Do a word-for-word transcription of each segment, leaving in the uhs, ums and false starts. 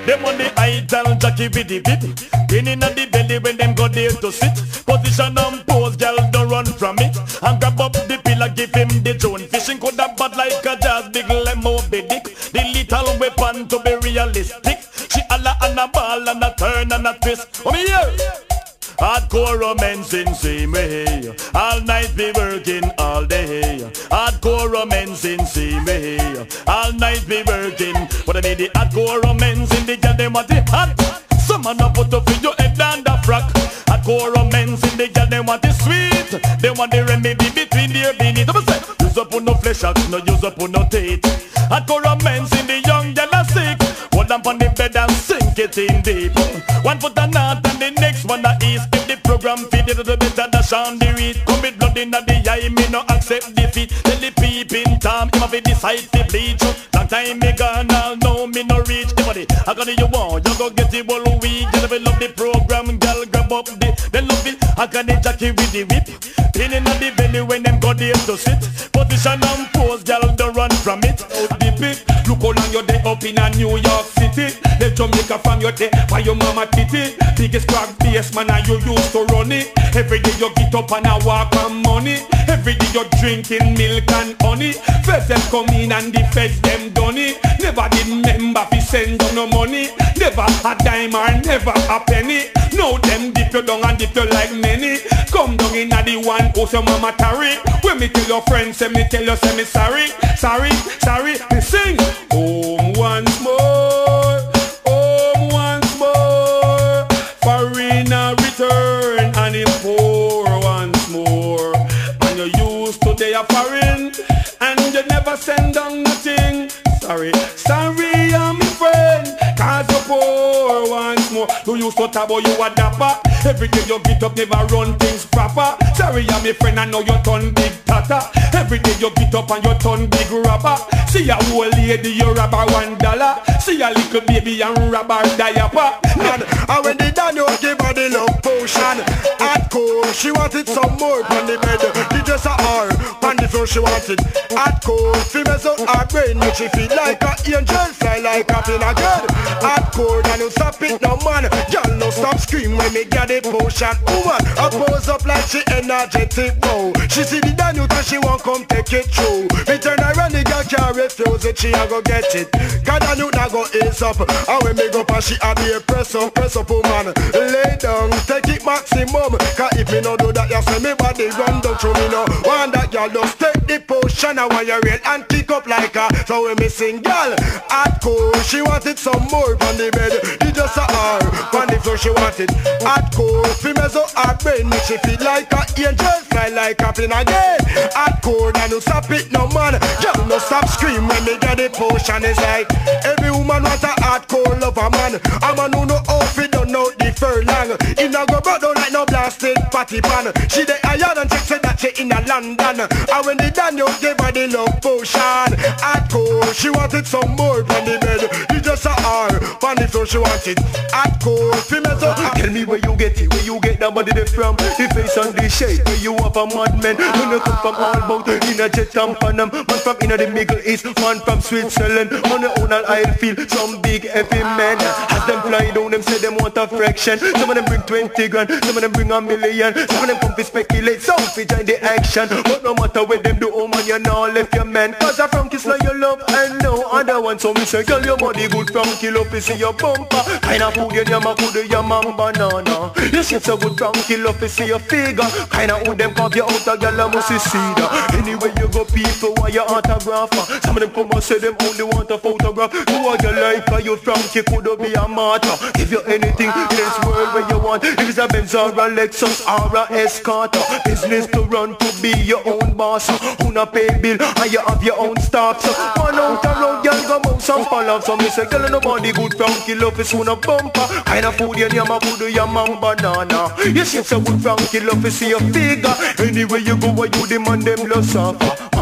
Them on the idol jockey with the beat. Grinning at the belly when them go there to sit. Position and pose, girl don't run from it. And grab up the pillar, give him the drone. Fishing could have bad like a jazz, big lemo, big dick. The little weapon to be realistic. She alla and a ball and a turn and a twist. Oh me here. Hardcore romancing same way. All night be working all day. Hardcore romancing same way. All night be working. But I need the hardcore romancing. The girl them want it hot. Some man a put up in your head and a frock. Hardcore romancing. The girl them want it sweet. They want the remedy between their beneath. Use up on no flesh acts, no use up on no teeth. Hardcore romancing. The young girl are sick. Hold them on the bed and sink it in deep. One foot a north and the next one a east. If the program feed it a little better dash on the read. Come with blood in the eye, me no accept defeat. Tell the peeping Tom, him have to decide to bleach. Long time me gone, all know me no reach. Everybody, I got it you want, you go get it all week. Girl, if you love the program, girl, grab up the, then love it. I got the jockey with the whip. Pinning on the belly when them go there to sit. Position and pose, girl, don't run from it. Out the pit, look how long you're there up in a New York City. The Jamaica from your day, by your mama titty. Biggest crack bass man and you used to run it. Every day you get up and a walk on money. Every day you're drinking milk and honey. Feds them come in and the feds them done it. Never did member fi send down no money. Never a dime or never a penny. Now them dip you down and dip you like many. Come down in a the one who's your mama tarry. When me tell your friends, say me tell you say me sorry. Sorry, sorry, me sing. Home once more, home once more. Foreign a return and him poor once more. And you used to they are foreign and you never send down nothing. Sorry, sorry I'm my friend, cause you're poor once more. You used to taboo you a dapper. Every day you get up never run things proper. Sorry I'm my friend I know you turn big tata. Every day you get up and you turn big rubber. See a old lady you rob her one dollar. See a little baby and rob her diaper. And, and when they done you give her the love potion. Hardcore, she wanted some more on the bed. The just a her, on the floor she wanted. Hardcore, females out her brain. Make she feel like a angel, fly like a pin again. Hardcore, and you stop it no man. Y'all no stop scream when me get the potion. Woman, I pose up like she energetic, bro. She see the done you she won't come take it through. Me turn around the girl can't refuse it, she a go get it. Cause the new na go ease up. And when me go past she a be a press up, press up woman. Lay down, take it maximum. Cause if me no do that you say me body run down through me no. Want that girl just take the potion and when you real and kick up like her. So when me sing girl, hardcore, she wanted some more on the bed. It just a her, on the floor she wanted. Hardcore, females out her brain. Make she feel like a angel, fly like a plane again. Hardcore, and you stop it no man. Girl no stop scream when me get the potion. It's like every woman want a hardcore lover man. A man who no outfit don't know the furlong. He no go back down like no blasted patty pan. She the iron and check say that she in a London. And when they done you give her the love potion. Hardcore, she wanted some more on the bed. You just a her, on the floor she wanted. Hardcore, females so tell me where you get it, where you get that body there from. The face and the shape, where you have a madman. When you come from all about in a jet and Panam. Man from in the Middle East, man from Switzerland. On the own I'll feel some big heavy men. As them fly down, them say them want a fraction. Some of them bring twenty grand, some of them bring a million. Some of them come to speculate, some to join the action. But no matter what them do, oh man, you know left your man. Cause I'm from Kiss like your love, and no other one. So me say, girl, your body good from kill up, you see your bumper. Kind of food, you yama good, your man banana. You shit so good from kill up, you see your figure. Kind of who them carve you out, a girl, I must see that. Anyway you go people, why you autographer? Some of them come and say them only want a photograph. Who are you like, are you from, you could be a martyr. Give you anything in this world where you want. If it's a Benz or a Lexus or a Escort. Business to run to be your own boss. Who not pay bill and you have your own stock. So one out the road, girl, go mount some fall off. So me say, girl, nobody good from kill up is soon a bumper. Kind of food you yama good, your man banana. You shit so good from kill up is see your figure. Anyway you go where you demand them loss offer.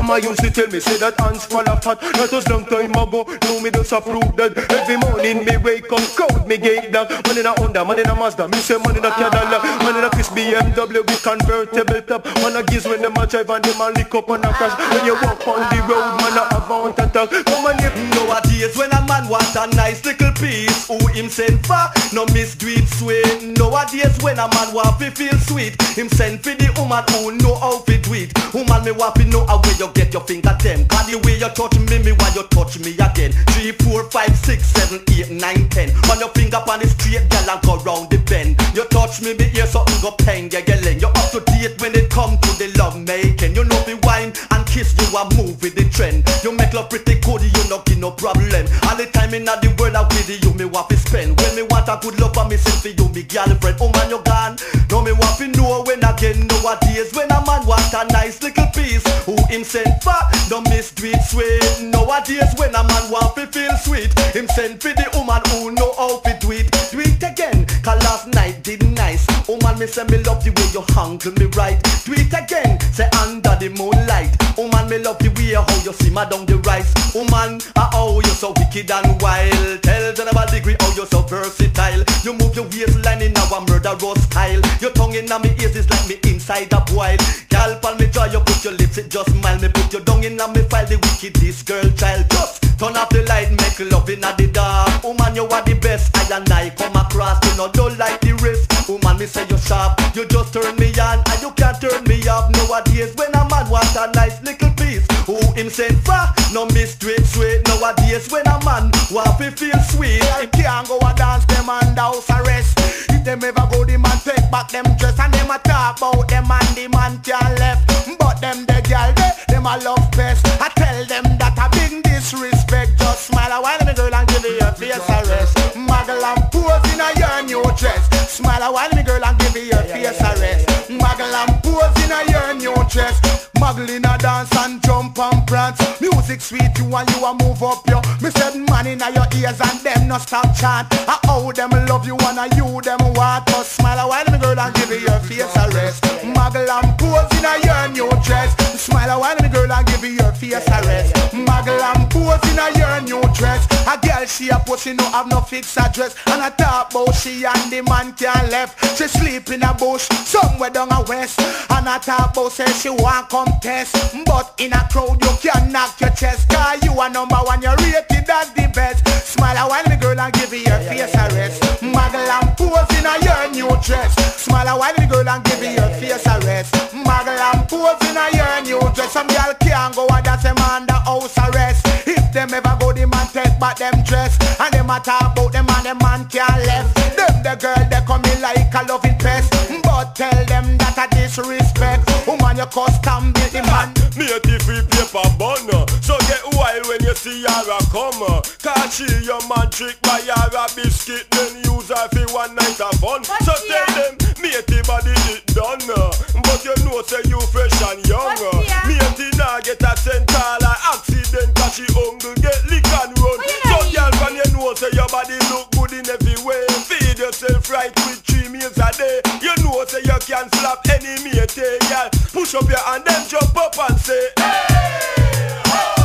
Mama used to tell me, say that hands fall of fat. That was long time ago, now me just approve that. Every morning me wake up, crowd me gate dog. Man in a Honda, man in a Mazda, me say man in a Cadillac. Man in a Chris B M W with convertible top. Man a gives when them a drive and them a lick up and a crash. When you walk on the road, man a have on and talk. Come on if nowadays when a man want a nice little piece, who him send for, no miss do it sweet. Nowadays when a man want to feel sweet, him send for the woman who know how to do it. Woman me want to know how where you get your finger them. Cause the way you touch me, me why you touch me again. Three, four, five, six, seven, eight, nine, ten. On your finger on the straight girl and go round the bend. You touch me, me hear something go peng, yeah, yelling. You up to date when it come to the love making. You know me wine and kiss, you a move with the trend. You make love pretty good, you no give no problem. All the time in the world I with you, me want to spend. When me want a good love for me, send for you, me girlfriend. Oh man, you gone. Now me want to know when again. Nowadays when a man want a nice little piece, who him send for, don't miss do it sweet. Nowadays when a man want to feel sweet, him send for the woman who know how to do it. Do it again, cause last night did nice. Oh man, me say me love the way you handle me right. Do it again, say under the moonlight. Oh man, me love the way how you simmer down the rice. Oh man, ah oh you so wicked and wild. Tell them about degree how you so versatile. You move your waistline in our murderous style. Your tongue in my ears is like me inside a boil. Girl, pal me jaw, you put your lips, it just smile. Me put your tongue in me file, the wickedest girl child. Just turn off the light, make love in the dark. Oh man, you are the best, I and I come across. You know, don't like the rest. Oh man, me say you sharp. You just turn me on, and you can't turn me off. Nowadays, when a man wants a nice little piece, who him send for, no miss straight sweet. Nowadays, when a man want to feel sweet, him can't go a dance, them under house arrest. If them ever go, the man take back them dress, and them a talk about them and the man can't left. But them the girl, they, them a love best. I tell them that a big disrespect. Just smile a while, me girl, and give you your face a rest. Muggle and pose in a your new dress. Smile a while, me girl, and give you your face a rest. Muggle and pose in a your new dress. Muggle in a dance and jump and prance. Music sweet, you and you a move up yo. Me said man in a your ears and them no stop chant. I how them love you and I you them want. But smile a while, me girl, and give you your face a rest. Muggle and pose in a your new dress. Smile a while, me girl, and give you your face a rest. Muggle and pose in a your new dress. A girl she a pose, she no have no fixed address. And I talk about she and the man can't left. She sleep in a bush somewhere down a west. And I talk about say she want come test. But in a crowd you can knock your chest. Cause you are number one, you rated as the best. Smile a while, me girl, and give you your face a rest. Muggle and pose in a your new dress. Smile a while, me girl, and give you your face a rest. Muggle and pose in a your new dress. Some girl can't go and that's them under house arrest. If them ever go, the man take back them dress. And them a talk about them and the man can't left. Them the girl, they come in like a loving pest. But tell them that a disrespect. Woman, you custom build the man. Me a free paper bunner. So get wild when you see her a come. Cause she your man trick by her a biscuit. Then use her for one night of fun. But so yeah. tell them, me a body it done. But you know say you fresh and young. Yeah. Me a now get a central accident. Cause she hungry get lick and run. So girl when you know say your body look good in every way. Feed yourself right with three meals a day. You know say you can slap any mate, girl. Push up your hand and jump up and say hey,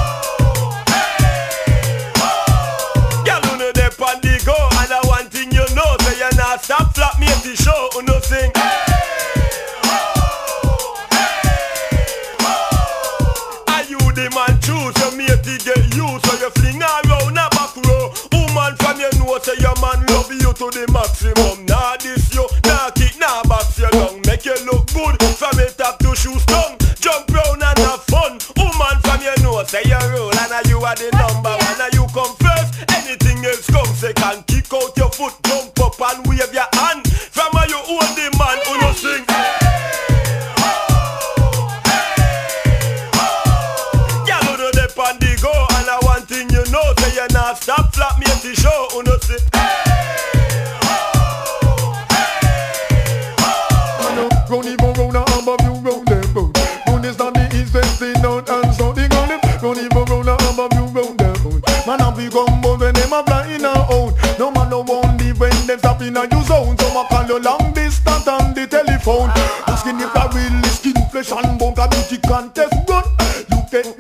oh, hey, oh. Girl, you know they on the go. And the one thing you know, say you not stop flap me at the show. You know sing hey, oh, hey, oh. Are you the man choose? Your mate to get you. So you fling around a back row. Woman from your know say your man love you to the maximum. Nah this you, nah kick, nah box you down. Make you look good from your top to shoes down. Jump round and have fun. Woman from your know say you roll. And now you are the number one. Now you come first. Anything else come second. Kick out your foot, jump up and wave your hand. From how you own the man who no sing hey, oh, hey, oh. Girl who know they on the go. And I one thing you know say you not stop flap me at the show. Who no sing hey, oh, hey, oh. Round even round a arm of you round them both. Round is not the east, west, the north and south. They call them round even round a arm of you round them both. Man a big gumbo when them a fly in a out. No man no won't leave when them stop in a you zone. So I call you long distance on the telephone. Asking if I really skin, flesh and bone. Cause beauty contest run. You get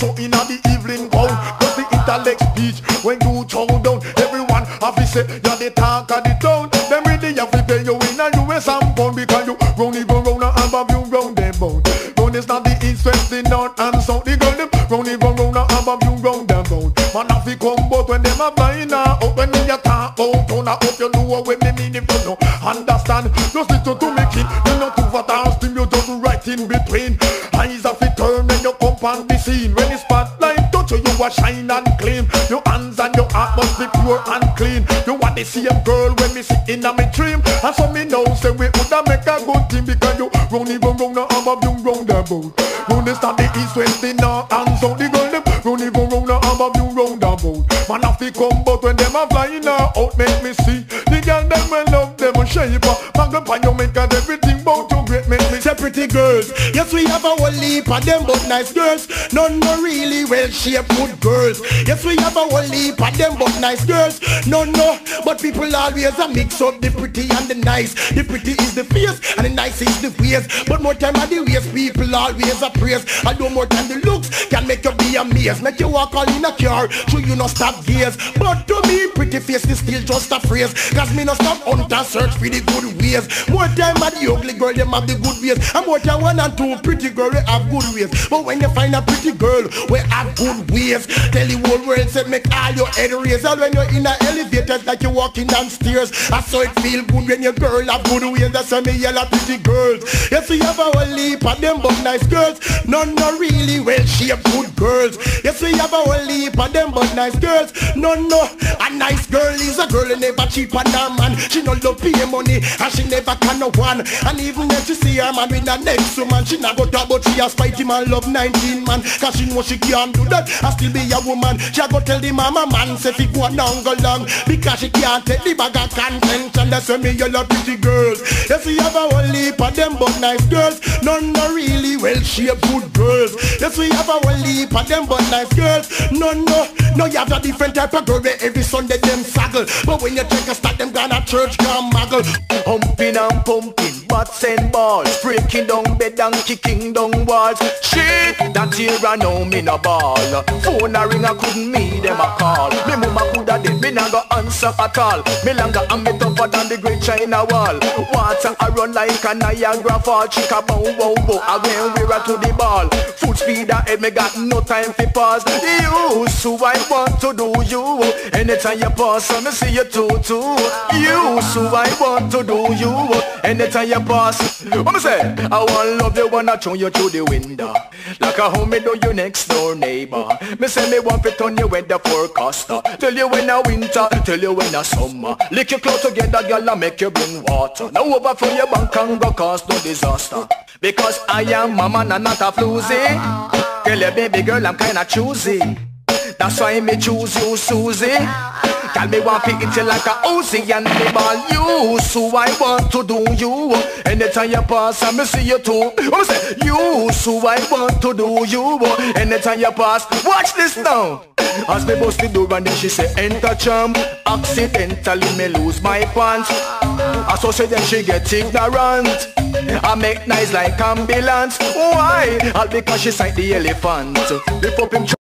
so in the evening gown. Cause the intellect speech when you chow down. Everyone have to say you're the talk of the town. Them really have to pay you in a U S and pound. Because you round it go round and above you round them bound. Round is not the east, west, the north and south. The girl them round it go round and above you round them bound. Man have to come but when them a flying out. When me a talk out, turn I hope you know what me mean if you know. Understand, just listen to me kid. You know too fat and steam, you just right in between. Eyes have to turn when you come on the scene. When the spotlight touch you, you a shine and clean. Your hands and your heart must be pure and clean. You want the same girl when me sit in a me dream. And so me know say we woulda make a good team. Because you round it go round and above you round the boat. Round the start the east, west, the north and south. The girl them round it go round and above you round the boat. Man have to come but when them a flying out, make me see. The girl them will love them a shape. Bang up on you make cause everything bout to great make me say pretty girls. Yes we have a whole heap of them but nice girls. None no really well shaped good girls. Yes we have a whole heap of them but nice girls. None no, but people always a mix up the pretty and the nice. The pretty is the face and the nice is the face. But more time at the waist people always a praise. Although more time the looks can make you be amazed. Make you walk all in a car, so you no stop gears. But to me pretty face is still just a phrase. Cause me no stop hunt and search for the good ways. More time at the ugly girl them have the good ways. And more time one and two pretty girl we have good ways. But when you find a pretty girl we have good ways, tell the whole world say make all your head raise. And when you're in an elevator like you're walking downstairs, I saw it feel good when your girl have good ways. That's why me yell at pretty girls. Yes we have a whole heap of them but nice girls. None no really well shaped good girls. Yes we have a whole heap of them but nice girls. None no, a nice girl is a girl who never cheap on her man. She no love pay money and she never can no one. And even if she see her man with the next woman, she not go talk but she a spite him and love nineteen man. Cause she know she can't do that and still be a woman. She a go tell the mama man say fi go down go long. Because she can't take the bag of contention. That's why me yell at pretty girls. Yes we have a whole heap of them but nice girls. None no really well shaped good girls. Yes we have a whole heap of them but nice girls. None no, no you have a different type of girl where every Sunday them saggle. But when you take a start them gonna church come muggle. Humping and pumping, butts and balls, breaking down bed and kicking down walls. Shit, that here I know me no ball. Phone a ring I couldn't me them a call. Me mama coulda dead, me nah go answer at all. Me longer and me tougher than the great China wall. Water a run like a Niagara fall. Chicka bow bow bow, again we're to the ball. Foot speed ahead, me got no time for pause. You, so I want to do you. Anytime you pass, I me see you too too. You, so I want to do you. Anytime you pass, what me say? I want love you, wanna throw you through the window. Like a home me do your next door neighbor. Me say me want to turn you weather forecaster. Tell you when a winter, tell you when a summer. Lick your clothes together, girl, and make you bring water. Now over from your bank and go cause no disaster. Because I am a man and not a floozy. Tell you baby girl, I'm kinda choosy. That's why me choose you, Susie. Tell me want to hit you like a Uzi and me ball you. So I want to do you. Anytime you pass, I me see you too. What say? You, so I want to do you. Anytime you pass, watch this now. As me bust the door and then she say enter charm. Accidentally me lose my pants. I so say then she get ignorant. I make noise like ambulance. Why? All because she sight the elephant. Before him